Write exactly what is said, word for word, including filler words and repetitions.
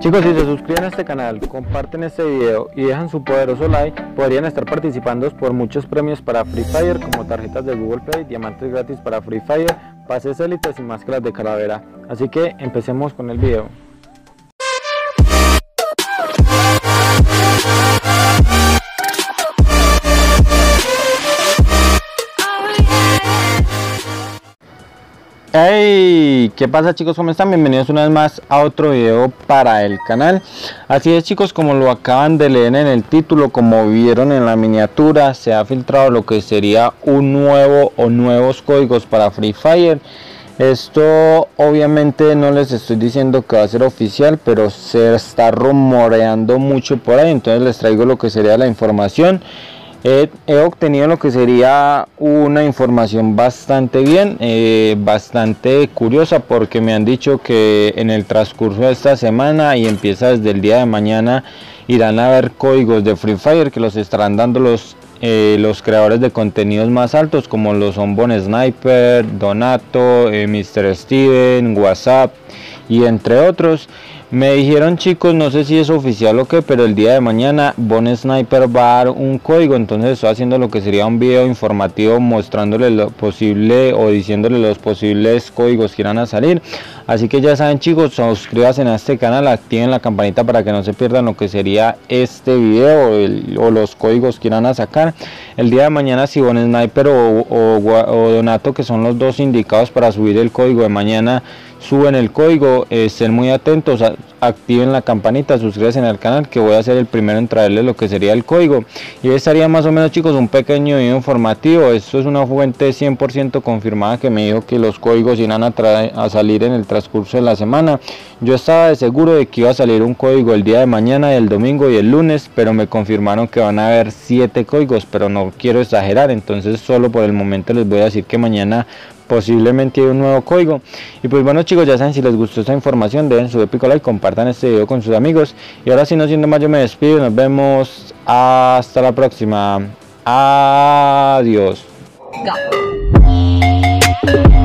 Chicos, si se suscriben a este canal, comparten este video y dejan su poderoso like, podrían estar participando por muchos premios para Free Fire, como tarjetas de Google Play, diamantes gratis para Free Fire, pases élites y máscaras de calavera. Así que empecemos con el video. Hey, ¿qué pasa chicos? ¿Cómo están? Bienvenidos una vez más a otro video para el canal. Así es chicos, como lo acaban de leer en el título, como vieron en la miniatura, se ha filtrado lo que sería un nuevo o nuevos códigos para Free Fire. Esto obviamente no les estoy diciendo que va a ser oficial, pero se está rumoreando mucho por ahí, entonces les traigo lo que sería la información. He, he obtenido lo que sería una información bastante bien, eh, bastante curiosa, porque me han dicho que en el transcurso de esta semana y empieza desde el día de mañana irán a haber códigos de Free Fire que los estarán dando los, eh, los creadores de contenidos más altos, como lo son Bon Sniper, Donato, eh, mister Steven, WhatsApp y entre otros. Me dijeron chicos, no sé si es oficial o qué, pero el día de mañana Bon Sniper va a dar un código, entonces estoy haciendo lo que sería un video informativo mostrándole lo posible o diciéndole los posibles códigos que irán a salir. Así que ya saben chicos, suscríbanse a este canal, activen la campanita para que no se pierdan lo que sería este video o, el, o los códigos que irán a sacar. El día de mañana si Bon Sniper o, o, o Donato, que son los dos indicados para subir el código de mañana, suben el código, eh, estén muy atentos, a, activen la campanita, suscríbanse al canal, que voy a ser el primero en traerles lo que sería el código. Y estaría más o menos chicos un pequeño video informativo. Esto es una fuente cien por ciento confirmada que me dijo que los códigos irán a, a salir en el transcurso de la semana. Yo estaba de seguro de que iba a salir un código el día de mañana, el domingo y el lunes, pero me confirmaron que van a haber siete códigos, pero no quiero exagerar, entonces solo por el momento les voy a decir que mañana posiblemente hay un nuevo código. Y pues bueno chicos, ya saben, si les gustó esta información dejen su épico like, compartan este video con sus amigos. Y ahora sí, no siendo más, yo me despido, nos vemos hasta la próxima. Adiós. Go.